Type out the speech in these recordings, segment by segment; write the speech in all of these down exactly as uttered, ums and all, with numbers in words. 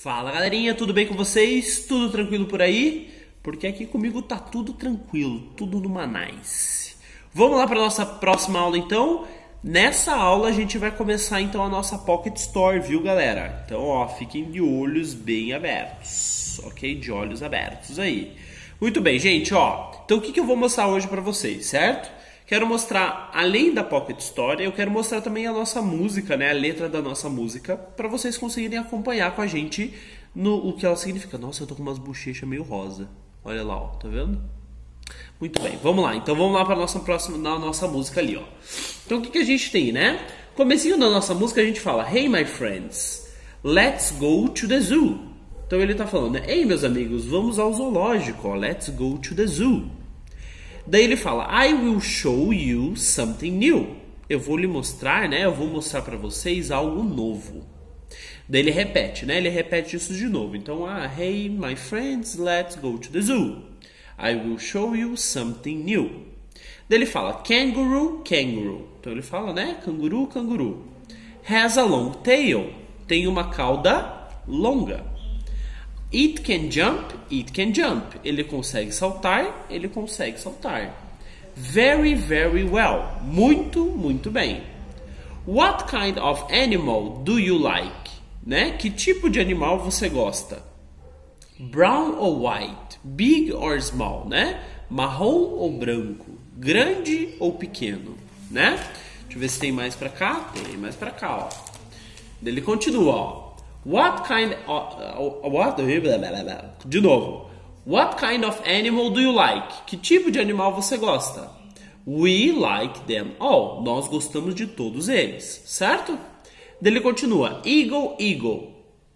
Fala galerinha, tudo bem com vocês? Tudo tranquilo por aí? Porque aqui comigo tá tudo tranquilo, tudo numa nice. Vamos lá para nossa próxima aula então. Nessa aula a gente vai começar então a nossa Pocket Store, viu galera? Então ó, fiquem de olhos bem abertos, ok? De olhos abertos aí. Muito bem, gente, ó. Então o que, que eu vou mostrar hoje para vocês, certo? Quero mostrar, além da Pocket Store, eu quero mostrar também a nossa música, né? A letra da nossa música, para vocês conseguirem acompanhar com a gente no o que ela significa. Nossa, eu tô com umas bochechas meio rosa. Olha lá, ó, tá vendo? Muito bem, vamos lá. Então vamos lá para nossa próxima, na nossa música ali, ó. Então o que, que a gente tem, né? Comecinho da nossa música a gente fala: Hey my friends, let's go to the zoo. Então ele tá falando, né? Ei meus amigos, vamos ao zoológico, ó. Let's go to the zoo. Daí ele fala, I will show you something new. Eu vou lhe mostrar, né? Eu vou mostrar para vocês algo novo. Daí ele repete, né? Ele repete isso de novo. Então, ah, hey, my friends, let's go to the zoo. I will show you something new. Daí ele fala, kangaroo, kangaroo. Então ele fala, né? Canguru, canguru. Has a long tail. Tem uma cauda longa. It can jump, it can jump. Ele consegue saltar, ele consegue saltar. Very, very well. Muito, muito bem. What kind of animal do you like? Né? Que tipo de animal você gosta? Brown or white? Big or small? Né? Marrom ou branco? Grande ou pequeno? Né? Deixa eu ver se tem mais pra cá. Tem mais pra cá, ó. Ele continua, ó. What kind of, uh, what? De novo. What kind of animal do you like? Que tipo de animal você gosta? We like them all. Nós gostamos de todos eles, certo? Ele continua. Eagle, eagle.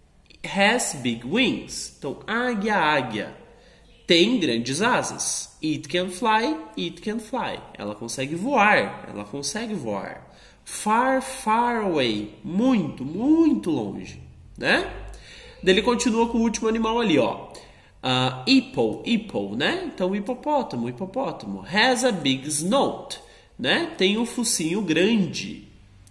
Has big wings. Então, águia, águia. Tem grandes asas. It can fly, it can fly. Ela consegue voar, ela consegue voar. Far, far away. Muito, muito longe. Né? Daí ele continua com o último animal ali, ó. Uh, hippo, hippo, né? Então, hipopótamo, hipopótamo. Has a big snout, né? Tem um focinho grande.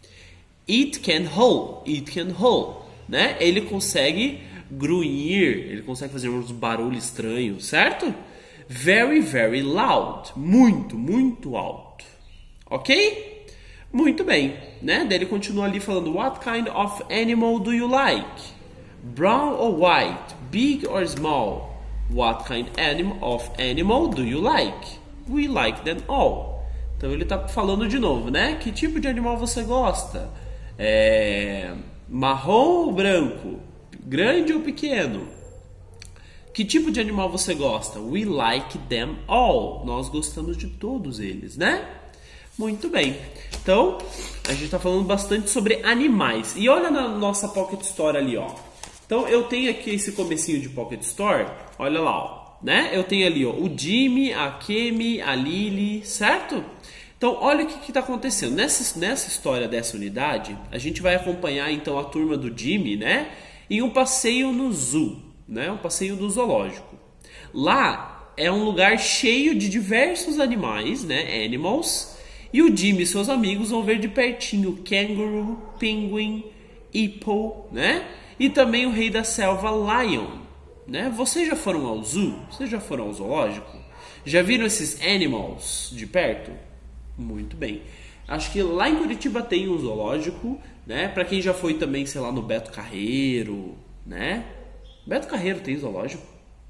It can hole, it can hole, né? Ele consegue grunhir, ele consegue fazer uns barulhos estranhos, certo? Very, very loud. Muito, muito alto. Ok? Muito bem, né? Daí ele continua ali falando, what kind of animal do you like? Brown or white? Big or small? What kind animal of animal do you like? We like them all. Então ele tá falando de novo, né? Que tipo de animal você gosta? É... Marrom ou branco? Grande ou pequeno? Que tipo de animal você gosta? We like them all. Nós gostamos de todos eles, né? Muito bem. Então, a gente está falando bastante sobre animais. E olha na nossa Pocket Store ali, ó. Então, eu tenho aqui esse comecinho de Pocket Store. Olha lá, ó. Né? Eu tenho ali, ó, o Jimmy, a Kemi, a Lily, certo? Então, olha o que está acontecendo. Nessa, nessa história dessa unidade, a gente vai acompanhar, então, a turma do Jimmy, né? Em um passeio no zoo, né? Um passeio do zoológico. Lá é um lugar cheio de diversos animais, né? Animals. E o Jimmy e seus amigos vão ver de pertinho kangaroo, penguin, hippo, né? E também o rei da selva, lion, né? Vocês já foram ao zoo? Vocês já foram ao zoológico? Já viram esses animals de perto? Muito bem. Acho que lá em Curitiba tem um zoológico, né? Pra quem já foi também, sei lá, no Beto Carreiro, né? Beto Carreiro tem zoológico?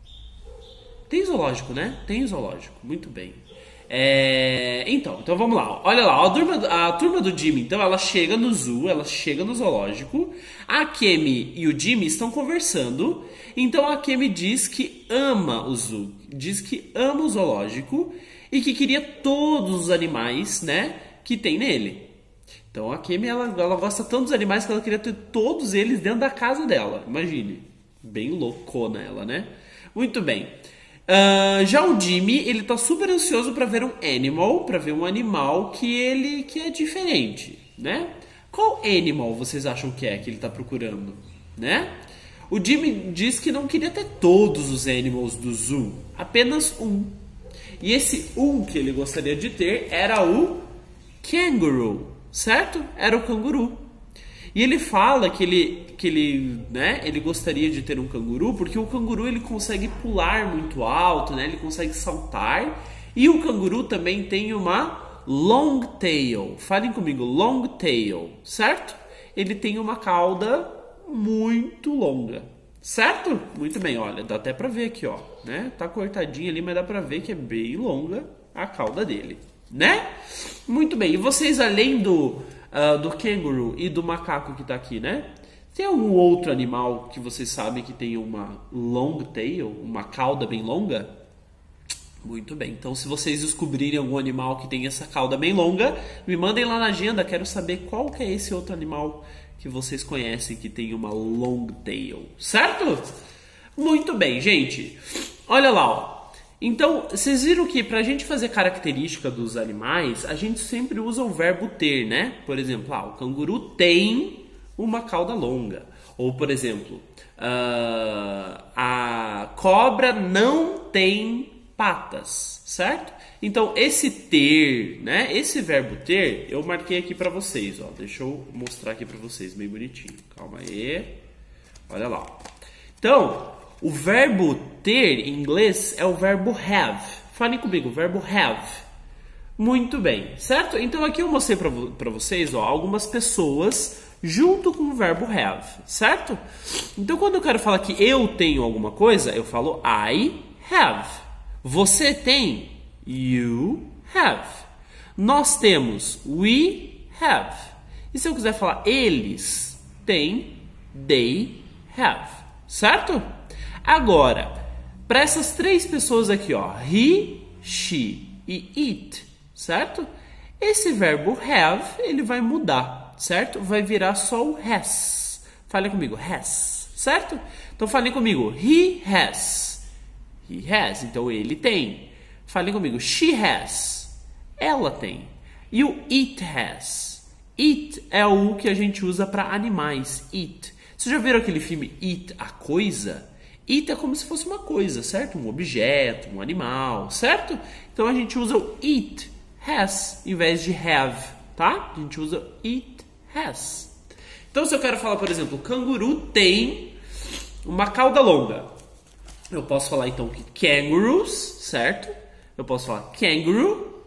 Tem zoológico, né? Tem zoológico, muito bem. É... Então, então vamos lá. Olha lá, a turma, a turma do Jimmy, então ela chega no zoo, ela chega no zoológico. A Kemi e o Jimmy estão conversando. Então a Kemi diz que ama o zoo, diz que ama o zoológico e que queria todos os animais, né, que tem nele. Então a Kemi ela, ela gosta tanto dos animais que ela queria ter todos eles dentro da casa dela. Imagine, bem loucona ela, né? Muito bem. Uh, já o Jimmy, ele tá super ansioso para ver um animal, para ver um animal que ele que é diferente, né? Qual animal vocês acham que é que ele tá procurando, né? O Jimmy diz que não queria ter todos os animals do zoo, apenas um. E esse um que ele gostaria de ter era o kangaroo, certo? Era o canguru. E ele fala que ele, que ele, né, ele gostaria de ter um canguru porque o canguru ele consegue pular muito alto, né, ele consegue saltar. E o canguru também tem uma long tail. Falem comigo, long tail, certo? Ele tem uma cauda muito longa, certo? Muito bem, olha, dá até pra ver aqui, ó, né? Tá cortadinho ali, mas dá pra ver que é bem longa a cauda dele, né? Muito bem, e vocês além do, uh, do canguru e do macaco que tá aqui, né? Tem algum outro animal que vocês sabem que tem uma long tail, uma cauda bem longa? Muito bem, então se vocês descobrirem algum animal que tem essa cauda bem longa, me mandem lá na agenda, quero saber qual que é esse outro animal que vocês conhecem que tem uma long tail, certo? Muito bem, gente, olha lá, ó. Então, vocês viram que pra gente fazer característica dos animais, a gente sempre usa o verbo ter, né? Por exemplo, ah, o canguru tem uma cauda longa. Ou, por exemplo, uh, a cobra não tem patas, certo? Então, esse ter, né? Esse verbo ter, eu marquei aqui pra vocês, ó. Deixa eu mostrar aqui pra vocês, bem bonitinho. Calma aí. Olha lá. Então, o verbo ter em inglês é o verbo have. Falem comigo, o verbo have. Muito bem, certo? Então, aqui eu mostrei pra, pra vocês, ó, algumas pessoas junto com o verbo have, certo? Então, quando eu quero falar que eu tenho alguma coisa, eu falo I have. Você tem, you have. Nós temos, we have. E se eu quiser falar eles têm, they have. Certo? Agora, para essas três pessoas aqui, ó, he, she e it, certo? Esse verbo have, ele vai mudar, certo? Vai virar só o has. Fale comigo, has, certo? Então, fale comigo, he has. He has, então ele tem. Falem comigo, she has. Ela tem. E o it has. It é o que a gente usa para animais. It. Vocês já viram aquele filme It, a Coisa? It é como se fosse uma coisa, certo? Um objeto, um animal, certo? Então a gente usa o it has em vez de have, tá? A gente usa it has. Então se eu quero falar, por exemplo, o canguru tem uma cauda longa. Eu posso falar então que kangaroos, certo? Eu posso falar kangaroo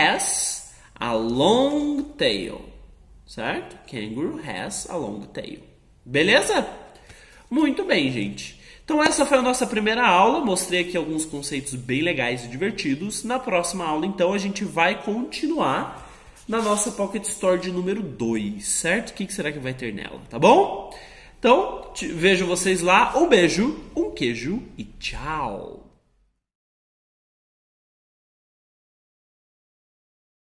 has a long tail, certo? Kangaroo has a long tail. Beleza? Muito bem, gente. Então essa foi a nossa primeira aula. Mostrei aqui alguns conceitos bem legais e divertidos. Na próxima aula, então, a gente vai continuar na nossa Pocket Store de número dois, certo? O que será que vai ter nela, tá bom? Então, vejo vocês lá. Um beijo, um queijo e tchau!